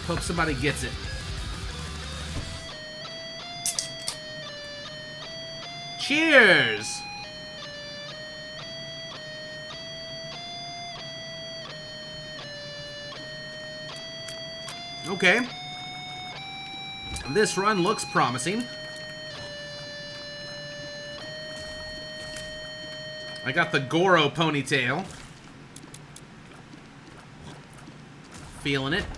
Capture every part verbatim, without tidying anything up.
Hope somebody gets it. Cheers! Okay. This run looks promising. I got the Goro ponytail. Feeling it.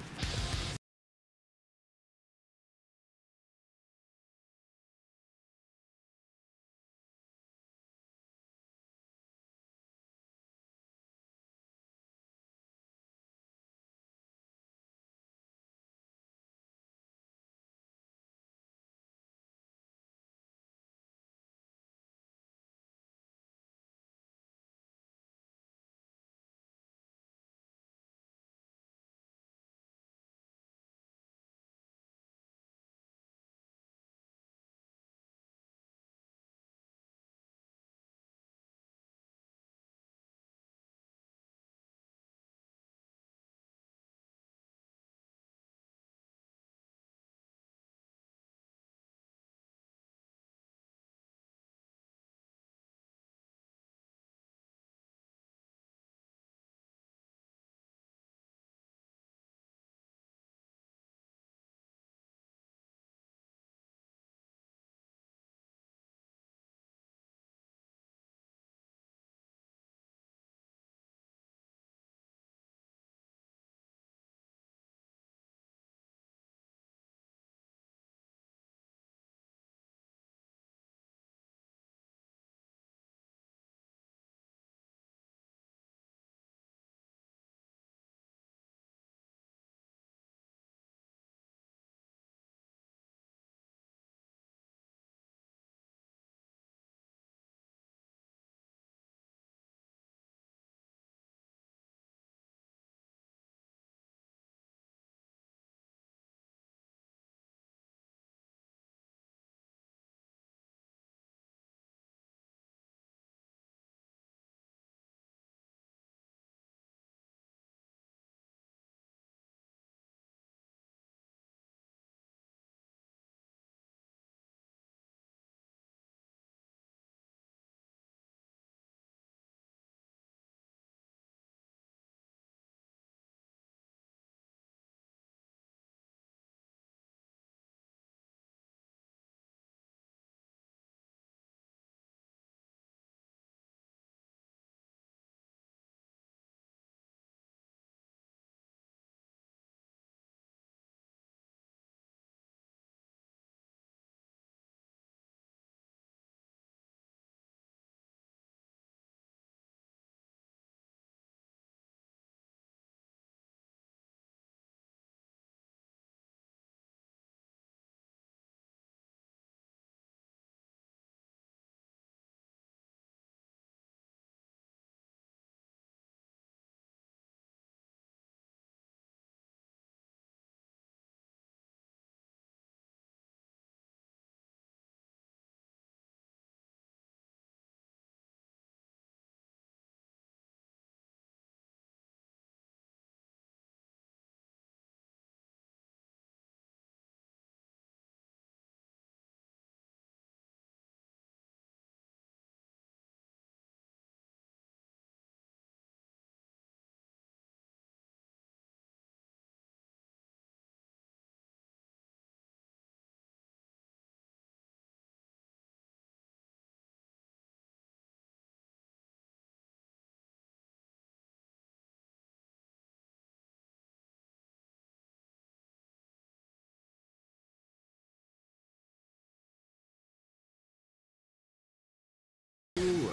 Ooh.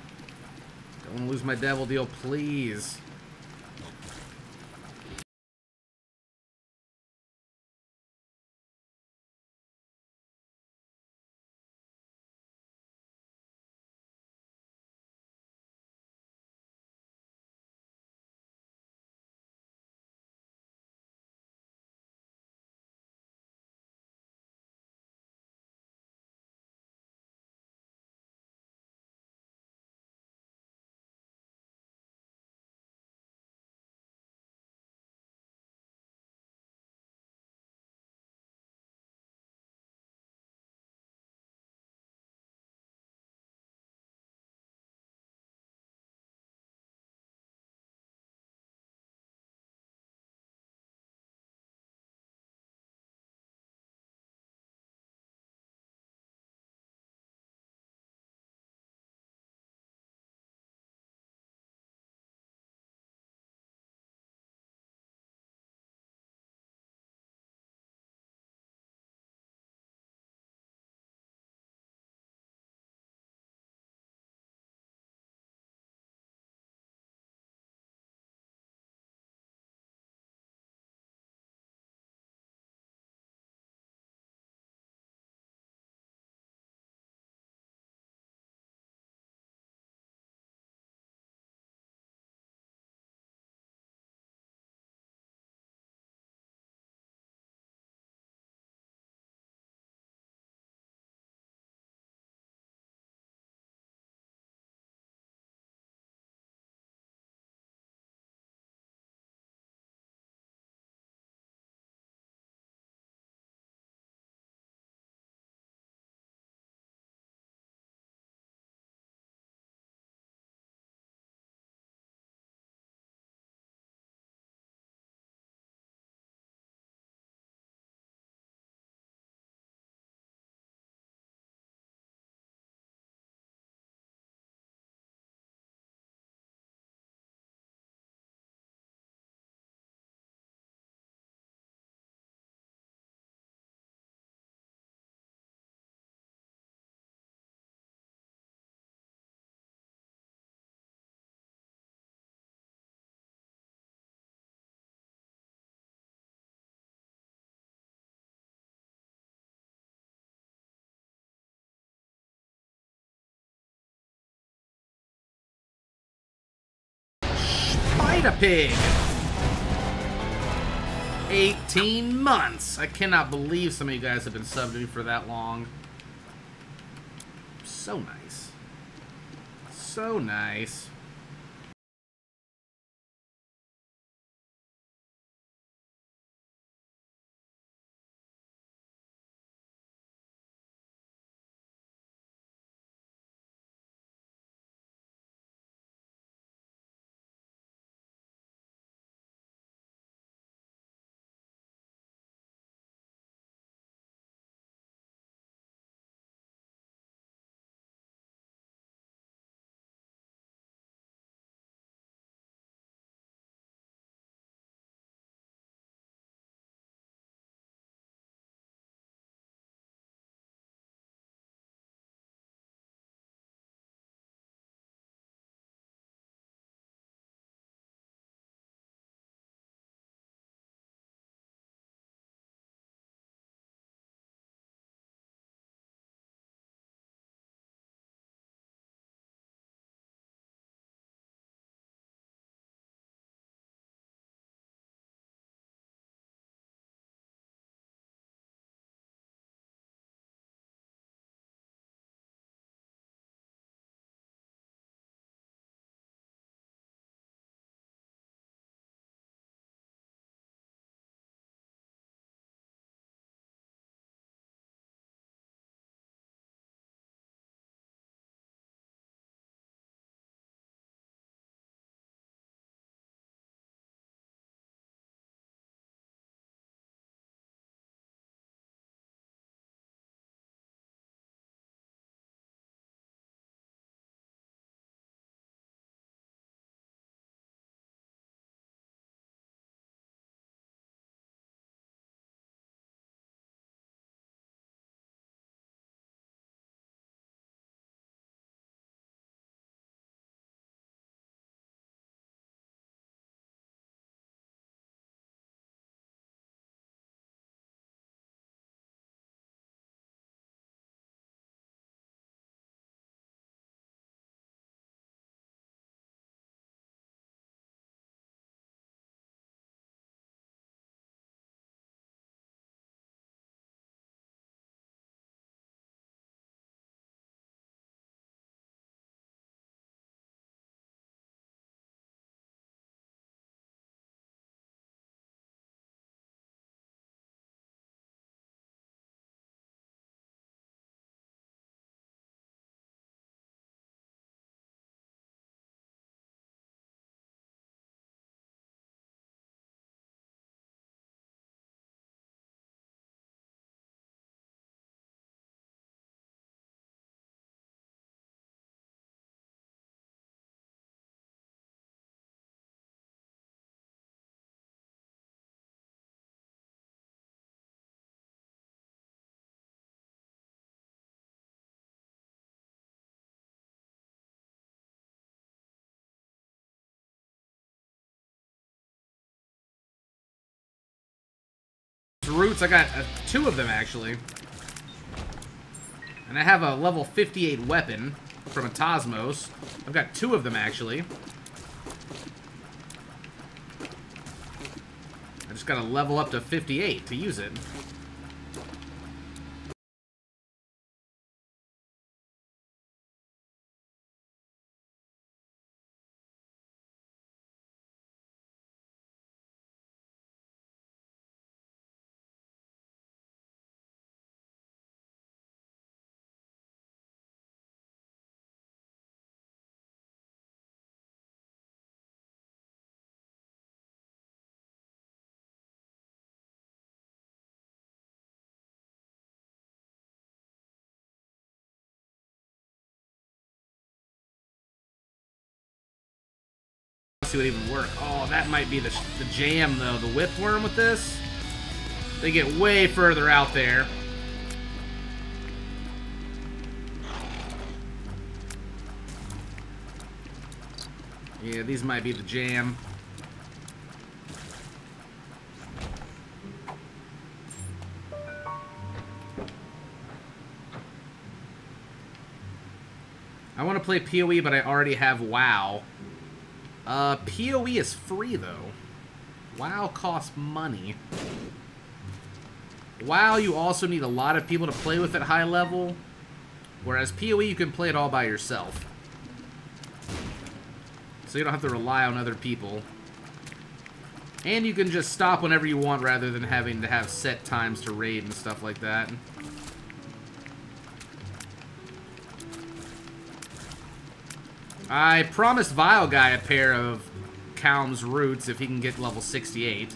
Don't want to lose my devil deal, please. Beta Pig. eighteen months. I cannot believe some of you guys have been subbed to me for that long. So nice. So nice. Roots, I got uh, two of them actually. And I have a level fifty-eight weapon from a Tosmos. I've got two of them actually. I just gotta level up to fifty-eight to use it. See what even work. Oh, that might be the, the jam though. The whipworm with this. They get way further out there. Yeah, these might be the jam. I want to play P O E, but I already have WoW. Uh, P O E is free, though. WoW costs money. WoW, you also need a lot of people to play with at high level, whereas P O E, you can play it all by yourself. So you don't have to rely on other people. And you can just stop whenever you want rather than having to have set times to raid and stuff like that. I promised Vile Guy a pair of Calm's roots if he can get level sixty-eight.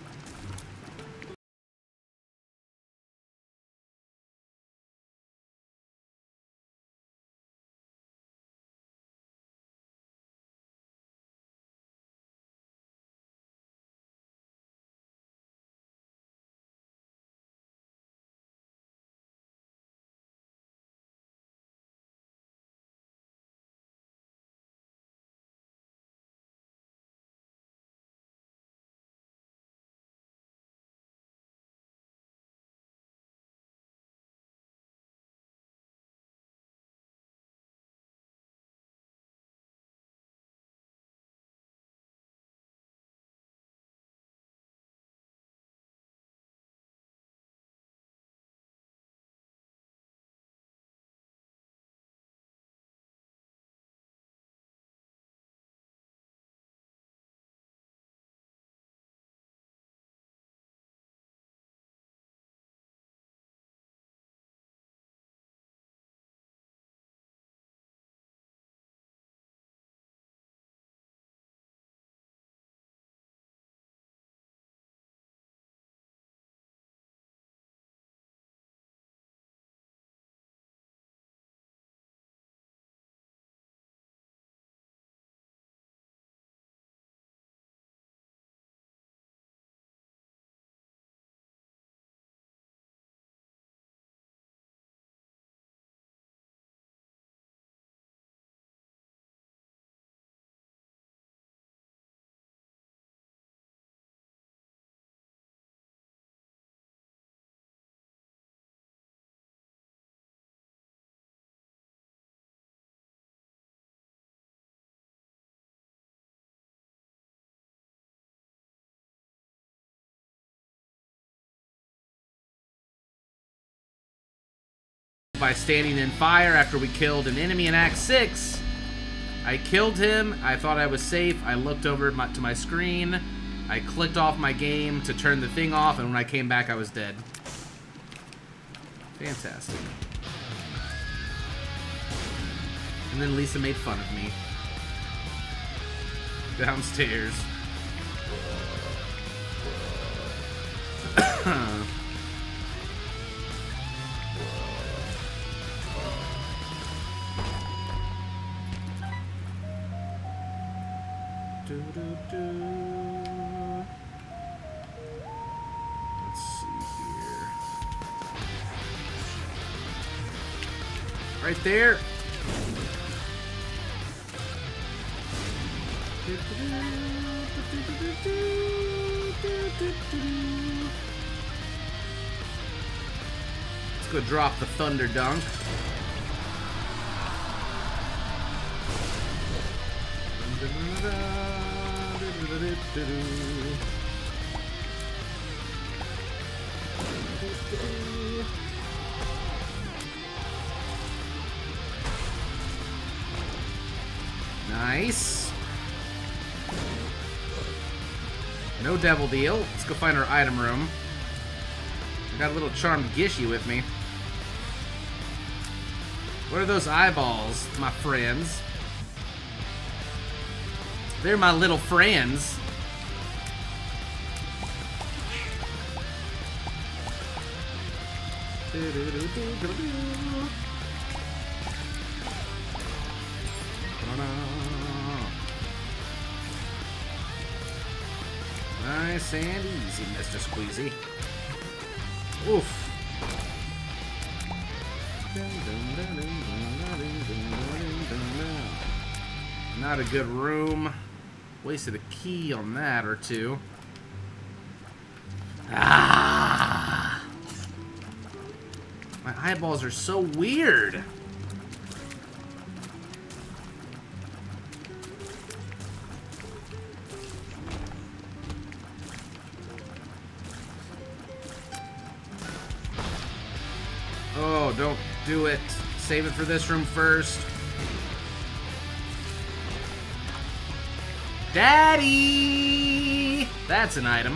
By standing in fire after we killed an enemy in Act six. I killed him. I thought I was safe. I looked over my, to my screen. I clicked off my game to turn the thing off, and when I came back, I was dead. Fantastic. And then Lisa made fun of me. Downstairs. Do, do, do. Let's see here. Right there. Let's go drop the Thunder Dunk. Nice. No devil deal. Let's go find our item room. I got a little charmed Gishy with me. What are those eyeballs, my friends? They're my little friends. Nice and easy, Mister Squeezy. Oof. Not a good room. Wasted a key on that or two. Ah! My eyeballs are so weird. no, don't do it. Save it for this room first. Daddy! That's an item.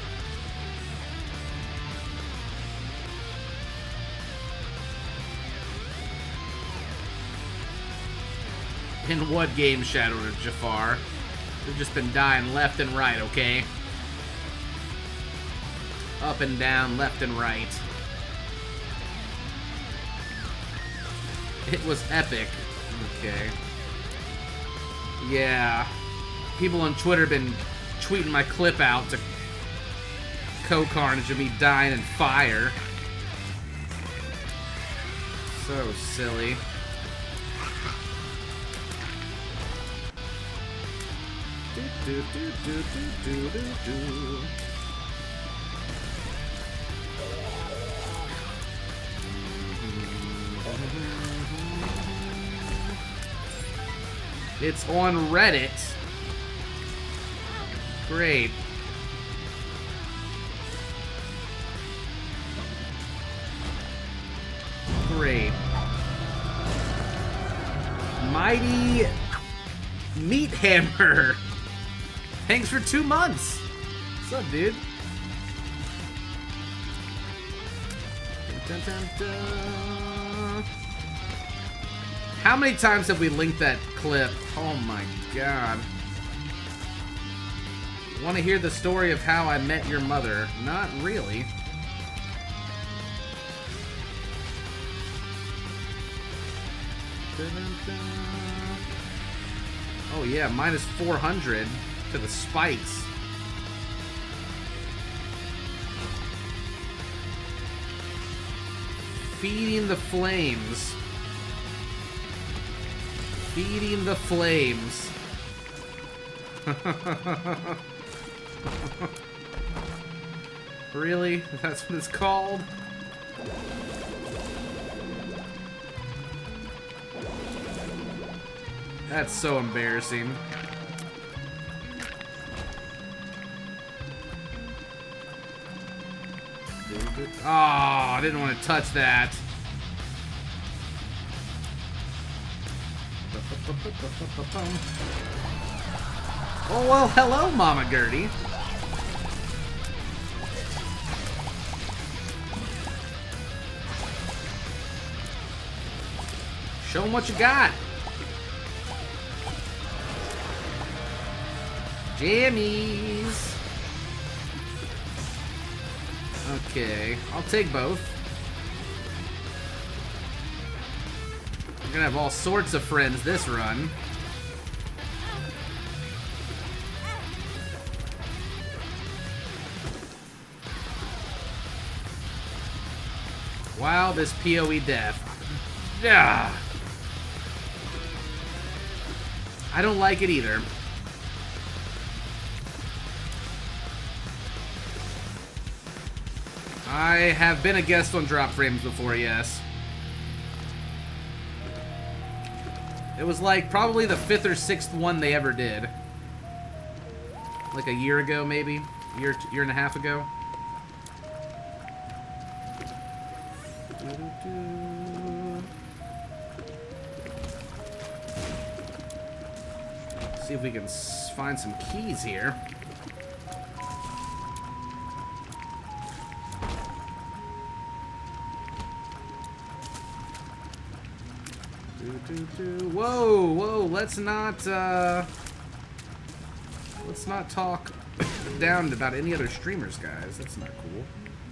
In what game, Shadow of Jafar? We've just been dying left and right, okay? Up and down, left and right. It was epic. Okay. Yeah. People on Twitter have been tweeting my clip out to co-carnage of me dying in fire. So silly. Do, do, do, do, do, do, do. It's on Reddit. Great. Great. Mighty Meat Hammer. Thanks for two months. What's up, dude? Dun, dun, dun. How many times have we linked that clip? Oh my god. Want to hear the story of how I met your mother? Not really. Dun, dun, dun. Oh yeah, minus four hundred to the spikes. Feeding the flames. Feeding the flames. Really? That's what it's called? That's so embarrassing. Oh, I didn't want to touch that. Oh, well, hello, Mama Gertie. Show them what you got. Jammies. Okay, I'll take both. We're gonna have all sorts of friends this run. Wow, this P O E death. Yeah. I don't like it either. I have been a guest on Drop Frames before, yes. It was like probably the fifth or sixth one they ever did. Like a year ago, maybe? A year, year and a half ago. See if we can find some keys here. Whoa, whoa, let's not, uh... let's not talk down about any other streamers, guys. That's not cool.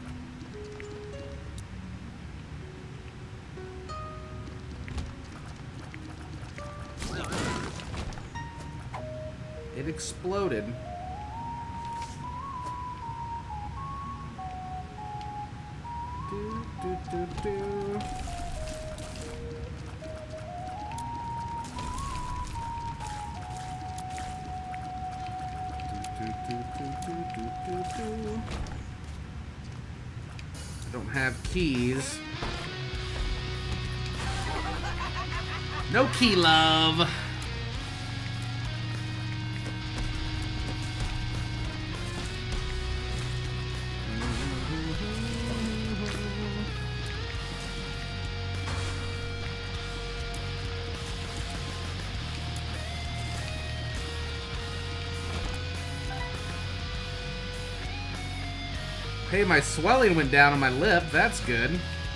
It exploded. Do, do, do, do. I don't have keys. No key love. Hey, my swelling went down on my lip. That's good.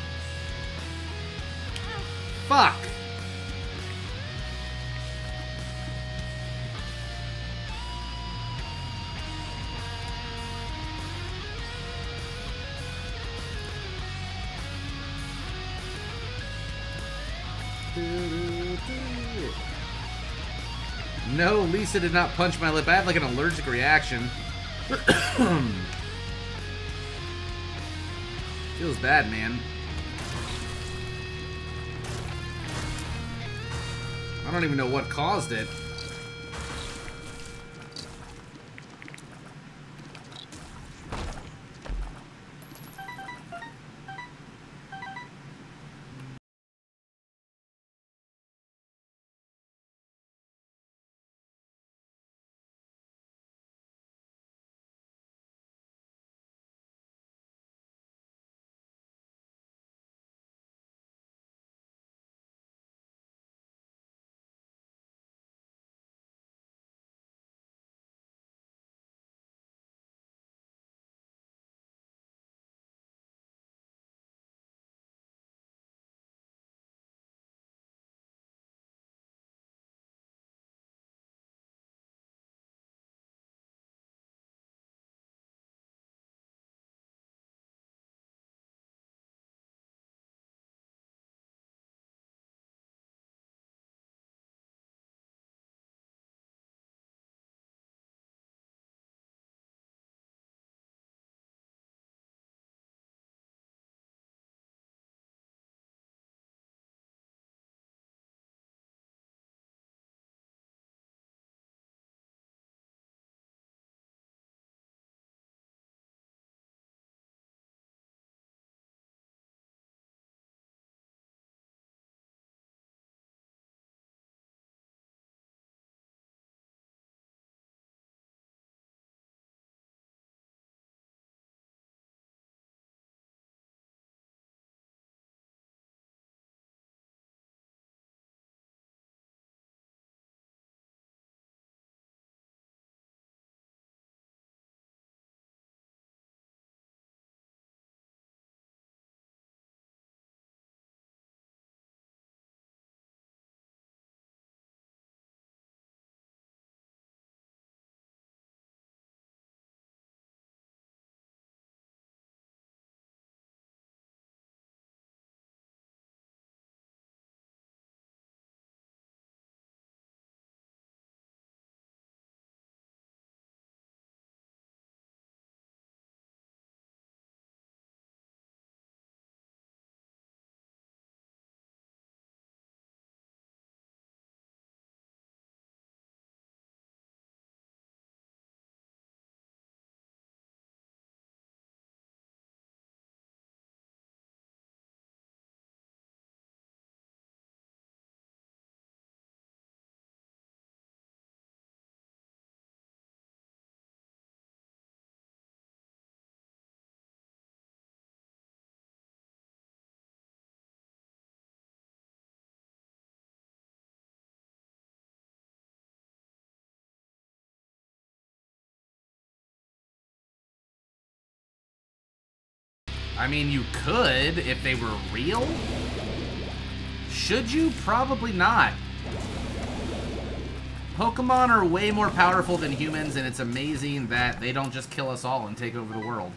Fuck. No, Lisa did not punch my lip. I had like an allergic reaction. Feels bad, man. I don't even know what caused it. I mean, you could if they were real. Should you? Probably not. Pokemon are way more powerful than humans, and it's amazing that they don't just kill us all and take over the world.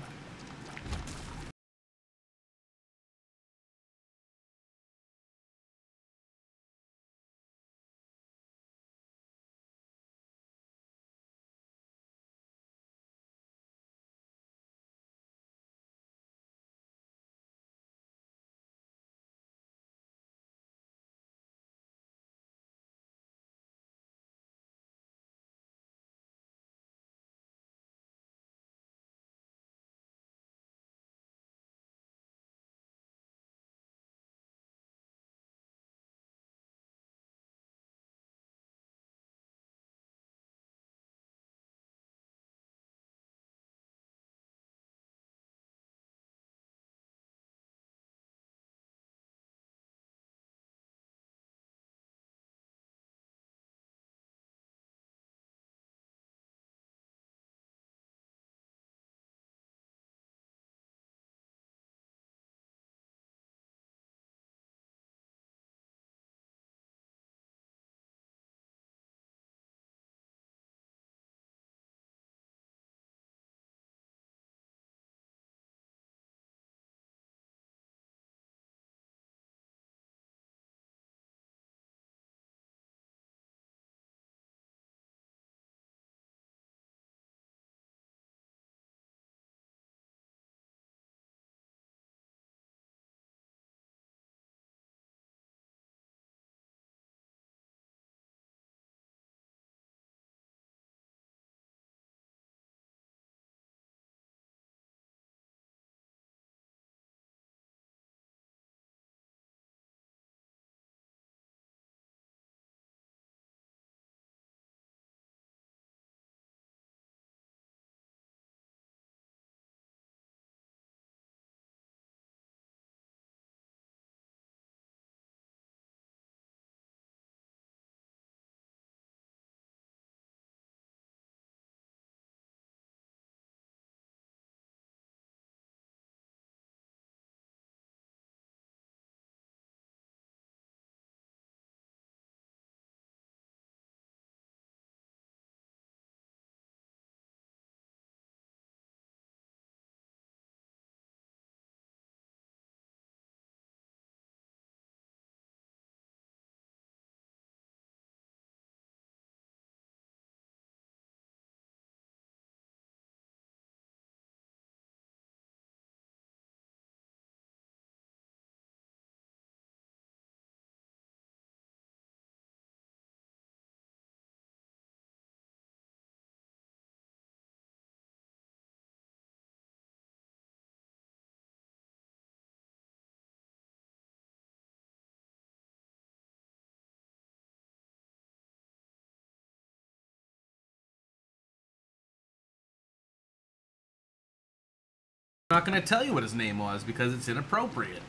I'm not going to tell you what his name was because it's inappropriate.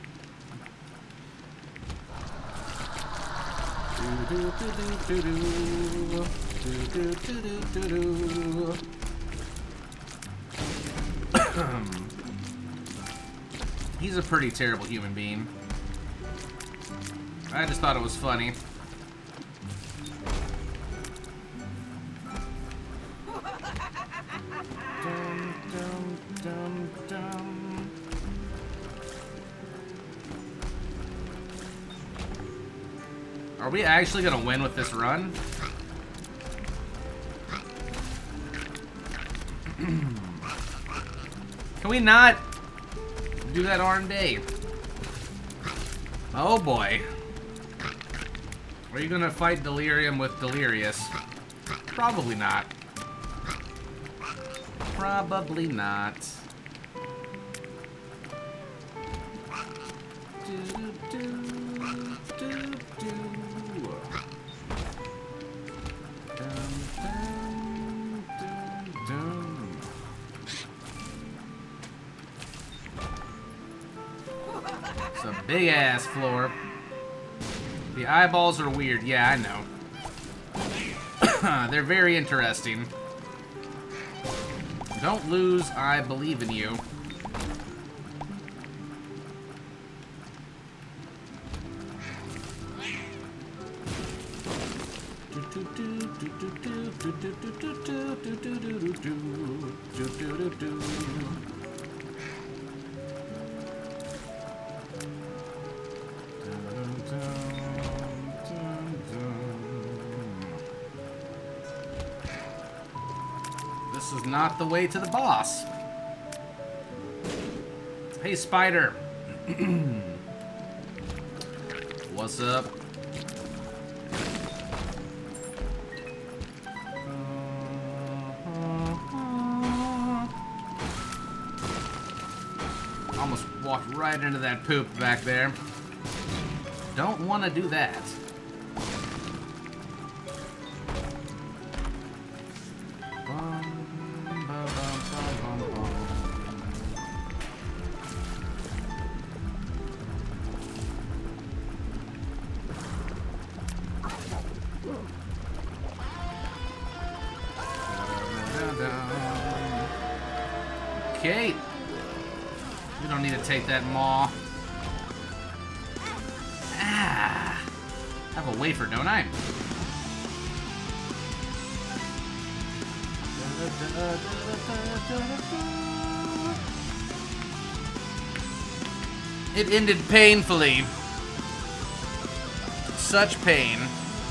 He's a pretty terrible human being. I just thought it was funny. Dum, dum, dum, dum. Are we actually gonna win with this run? Can we not do that R and D? Oh boy. Are you gonna fight Delirium with Delirious? Probably not. Probably not. Do, do, do, do. Dum, dum, dum, dum. It's a big ass floor. The eyeballs are weird. Yeah, I know. They're very interesting. Don't lose, I believe in you. This is not the way to the boss. Hey, Spider. What's up? Almost walked right into that poop back there. Don't want to do that. Okay. We don't need to take that maw. Ah. I have a wafer, don't I? It ended painfully. Such pain.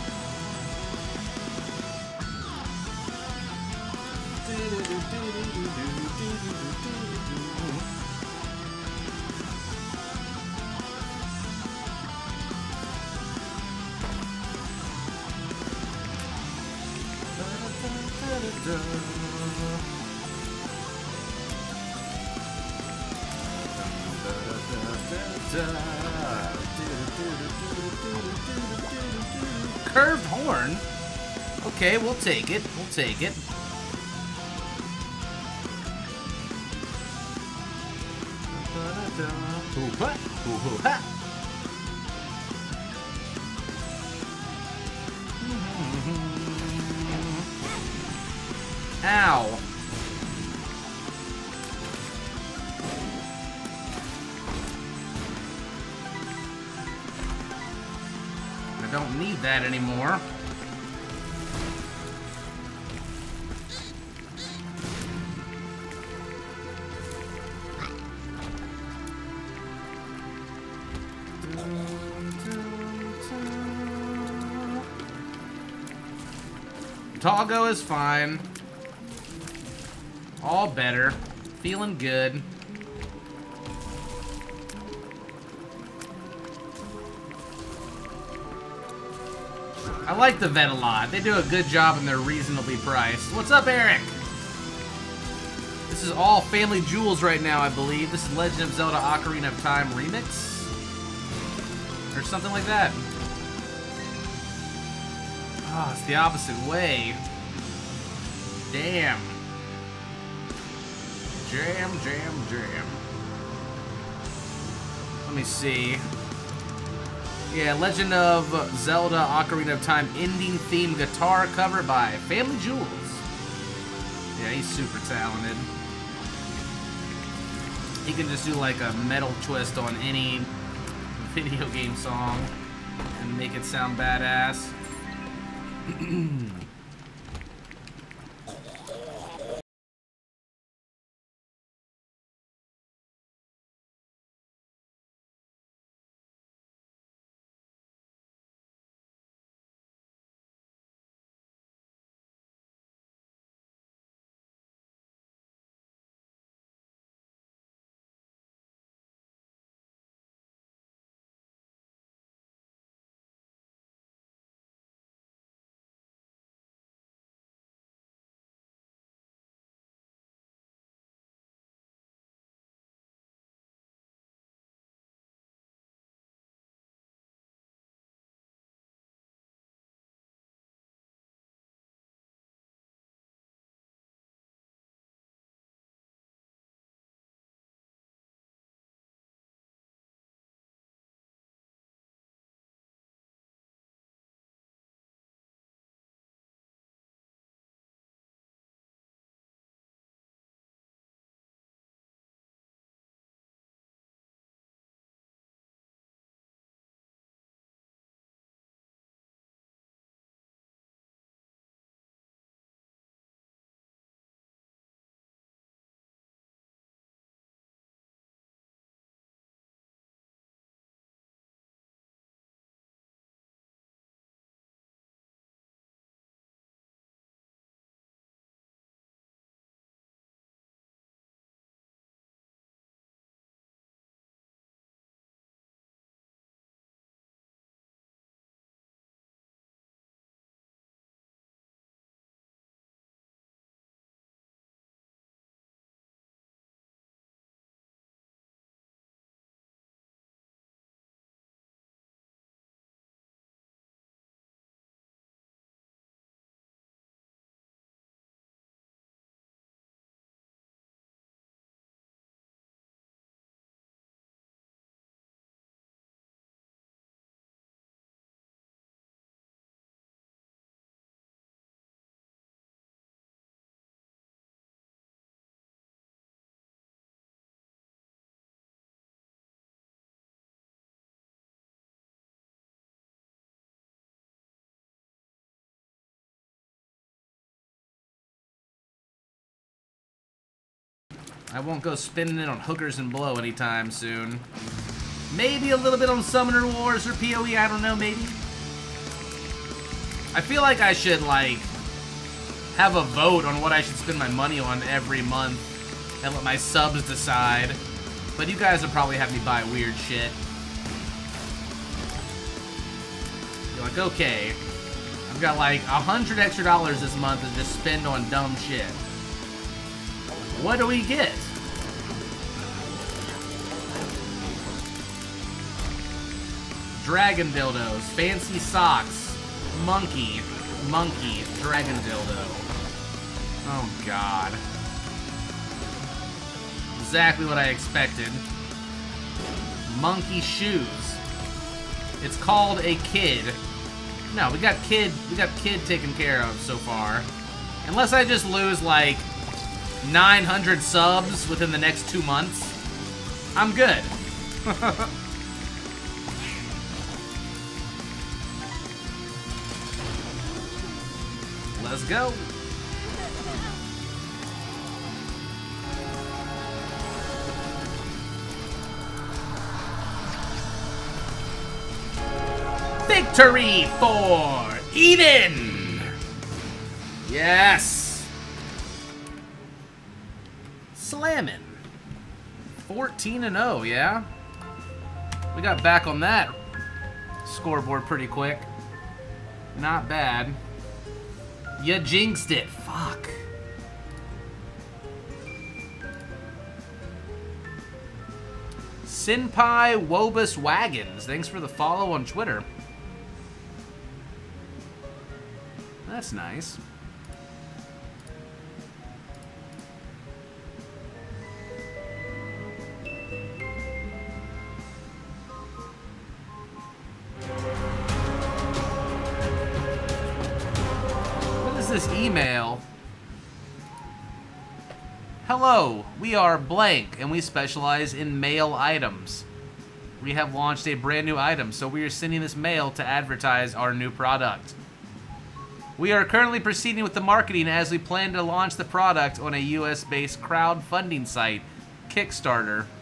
Curved horn? Okay, we'll take it. We'll take it. Ow. I don't need that anymore. Toggo is fine. All better. Feeling good. I like the vet a lot. They do a good job and they're reasonably priced. What's up, Eric? This is all Family Jewels right now, I believe. This is Legend of Zelda Ocarina of Time Remix. Or something like that. Oh, it's the opposite way. Damn. Jam, jam, jam. Let me see. Yeah, Legend of Zelda Ocarina of Time ending theme guitar cover by Family Jewels. Yeah, he's super talented. He can just do like a metal twist on any video game song and make it sound badass. I won't go spinning it on hookers and blow anytime soon. Maybe a little bit on Summoner Wars or P O E, I don't know, maybe. I feel like I should, like, have a vote on what I should spend my money on every month and let my subs decide. But you guys will probably have me buy weird shit. You're like, okay, I've got like a hundred extra dollars this month to just spend on dumb shit. What do we get? Dragon dildos, fancy socks, monkey, monkey, dragon dildo. Oh god. Exactly what I expected. Monkey shoes. It's called a kid. No, we got kid, we got kid taken care of so far. Unless I just lose like nine hundred subs within the next two months, I'm good. Let's go. Victory for Eden! Yes! Slammin'. fourteen and oh, yeah? We got back on that scoreboard pretty quick. Not bad. You jinxed it. Fuck. Senpai Wobus Wagons. Thanks for the follow on Twitter. That's nice. email. Hello, we are blank, and we specialize in mail items. We have launched a brand new item, so we are sending this mail to advertise our new product. We are currently proceeding with the marketing as we plan to launch the product on a U S-based crowdfunding site, Kickstarter,